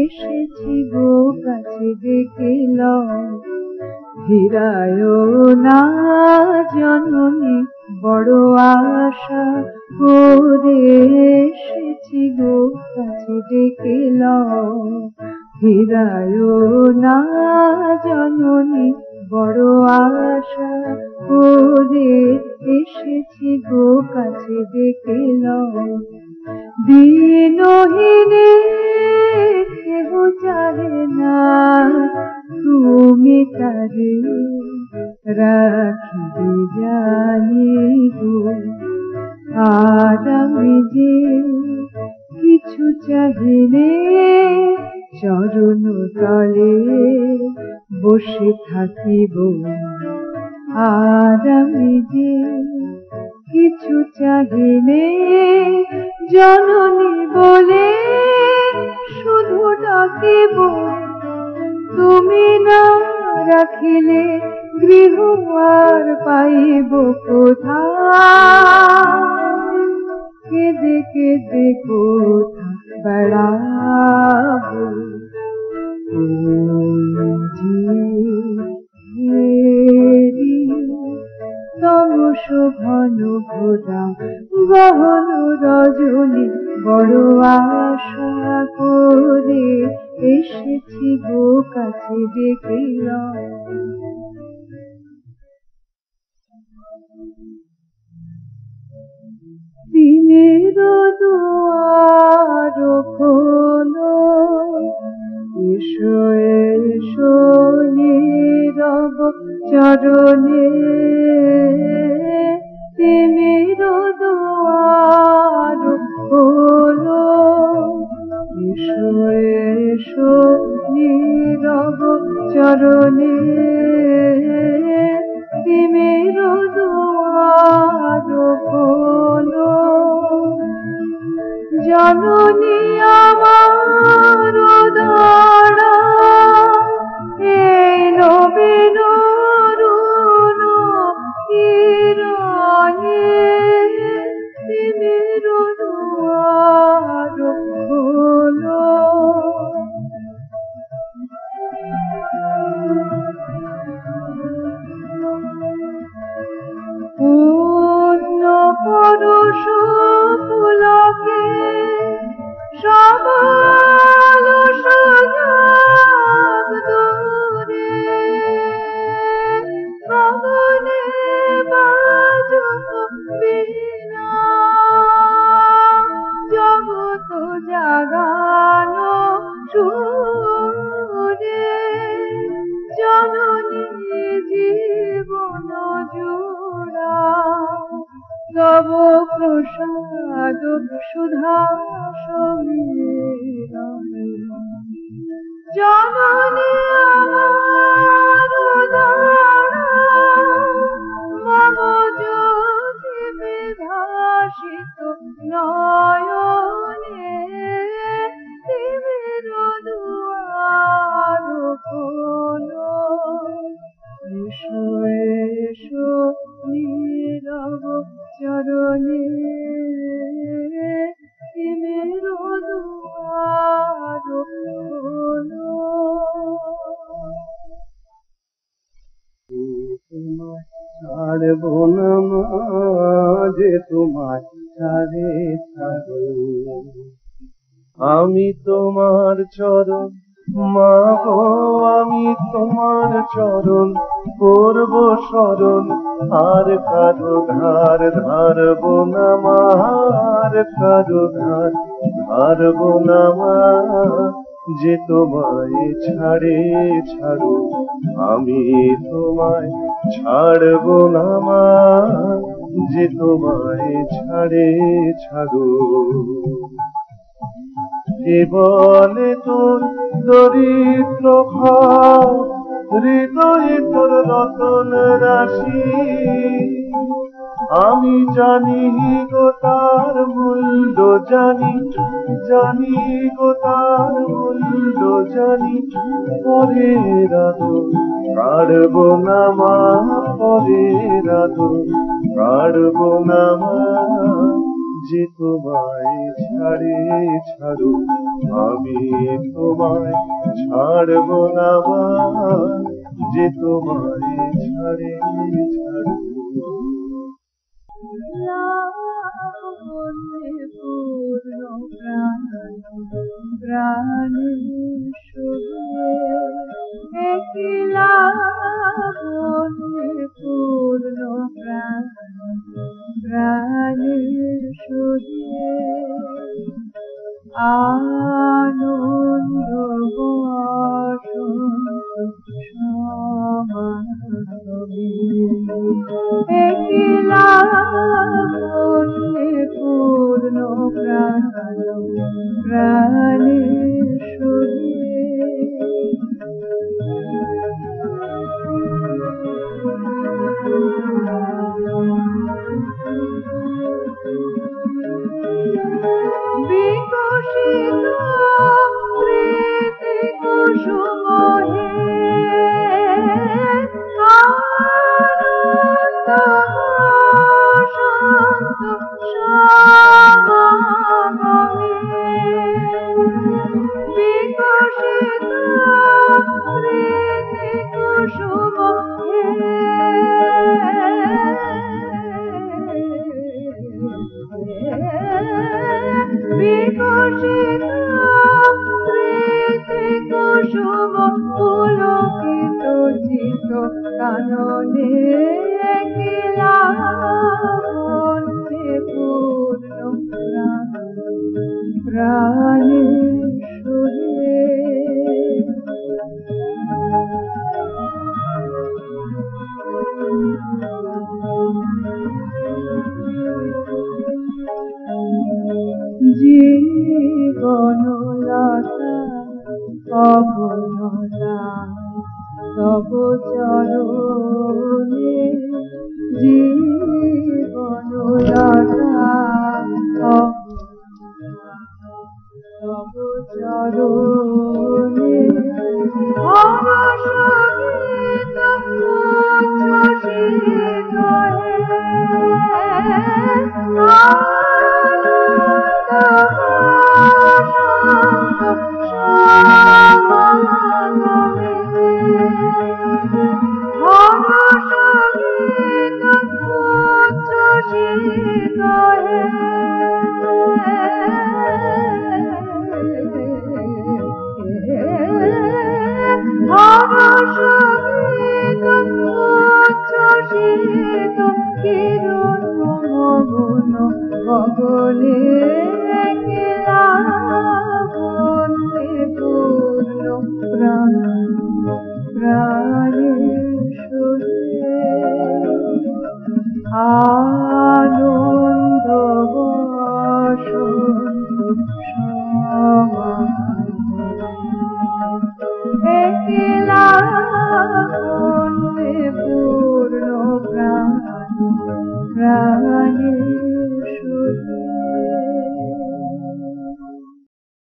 এসেছি গো কাছে ডেকে লও, ফিরায় না জননী বড় আশা করে এসেছি গো কাছে ডেকে লও, ফিরায় না জননী বড় আশা করে এসেছি গো কাছে ডেকে লও। দিনহীনে কেহ চাহে না তুমি তারে রাখিবে জানি গো, আর আমি যে কিছু চাহিলে চরণ তলে বসে থাকিব, আর আমি যে কিছু চাহিলে জননী বলে শুধু ডাকিব, তুমি না রাখিলে গৃহ আর পাইব কোথায়, কেঁদে কেঁদে কোথা বেড়াব, তব শোভন ঘোরা গহন রজনী বড় আশা করে এসেছি গো কাছে ডেকে লও। দিনের দুয়ার খোলো, এসো এসো নীরব চরণে, দিনের দুয়ার খোলো, এসো এসো নীরব চরণে, দিনের দুয়ার খোলো, জননী আমার দাঁড়া এই নবীন অরুণ কিরণে, দিনের দুয়ার খোলো। পূর্ণ পরশ পুলকে সবল সজাগ দূরে, গগনে বাজুক বীণা, জগৎ জাগানো সুরে, জননী জীবন জোড়া তব প্রসাদ সুধা সমীরণে, জননী আমার দাঁড়া মম জ্যোতি বিভাসিত নয়নে, দিনের দুয়ার খোলো, এসো এসো নীরব চরণে, দিনের দুয়ার খোলো। তোমায় ছাড়ব না মা, যে তোমায় ছাড়ে ছাড়ো, আমি তোমার চরণ মা গো, আমি তোমার চরণ করব শরণ, আর কারো ধার ধারব না মা, আর কারো ধার ধারব না মা, যে তোমায় ছাড়ে ছাড়ো, আমি তোমায় ছাড়ব না মা, যে তোমায় ছাড়ে ছাড়ো। কে বলে তোর দরিদ্র ভাব, হৃদয়ে তোর রতন রাশি, আমি জানি গো তার মূল্য জানি, জানি গো তার মূল্য জানি, পরের আদর কাড়ব না মা, পরের আদর কাড়ব না মা, যে তোমায় ছাড়ে ছাড়ো আমি তোমায় ছাড়ব না মা, যে তোমায় ছাড়ে ছাড়ো। লাবণ্যে পূর্ণ প্রাণ প্রাণে শুধু একই লাবণ্যে পূর্ণ প্রাণ প্রাণে শুধু আনন্দ বসন্ত সমাগমে একই লাবণ্যে পূর্ণ প্রাণ প্রাণে শুধু বিকশিত প্রীতি কুসুম হে আনন্দ বসন্ত সমাগমে বিকশিত প্রীতি কুসুম হে বিকশিত প্রীতি কুসুম পুলকিত চিত্ত কাননে একই লাবণ্যে পূর্ণ প্রাণ প্রাণে শুধু জীবনলতা অবনতা তব চরণে জীবনলতা তব চরণে সঙ্গীত উচ্ছ্বসিত হে গগনে লাবণ্যে পূর্ণ প্রাণ প্রাণে শুধু আনন্দ বসন্ত সমাগমে একই লাবণ্যে পূর্ণ প্রাণ প্রাণ